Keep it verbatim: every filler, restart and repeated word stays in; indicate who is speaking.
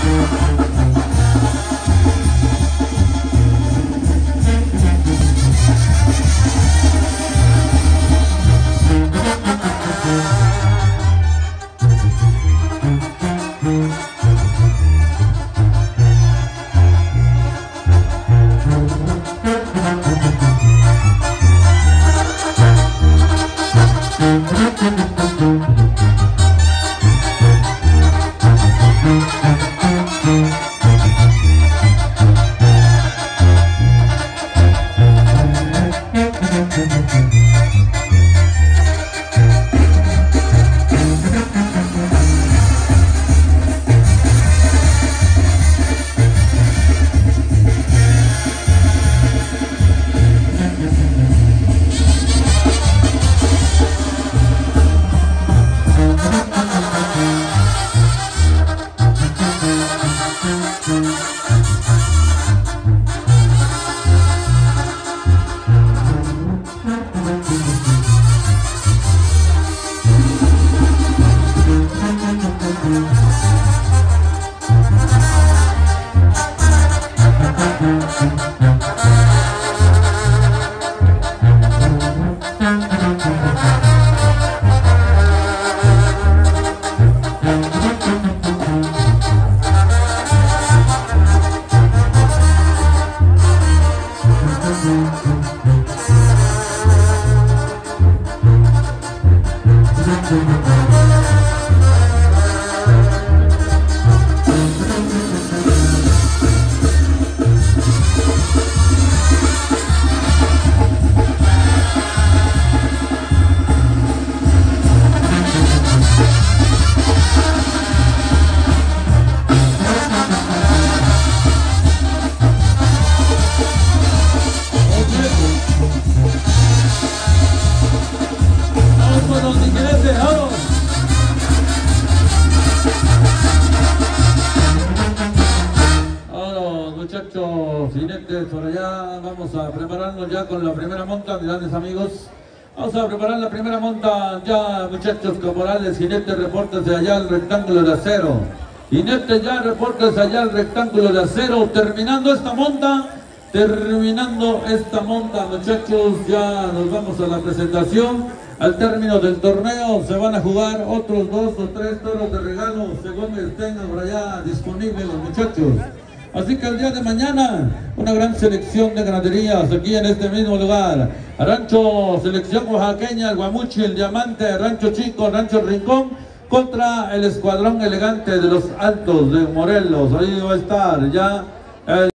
Speaker 1: Muchachos, jinetes por allá, vamos a prepararnos ya con la primera monta, grandes amigos. Vamos a preparar la primera monta ya, muchachos caporales, jinetes, repórtense allá al rectángulo de acero. Jinetes ya, repórtense allá al rectángulo de acero, terminando esta monta, terminando esta monta, muchachos, ya nos vamos a la presentación. Al término del torneo se van a jugar otros dos o tres toros de regalo, según estén por allá disponibles los muchachos. Así que el día de mañana, una gran selección de ganaderías aquí en este mismo lugar. Rancho Selección Oaxaqueña, el Guamuchi, el Diamante, Rancho Chico, Rancho Rincón, contra el Escuadrón Elegante de los Altos de Morelos. Ahí va a estar ya el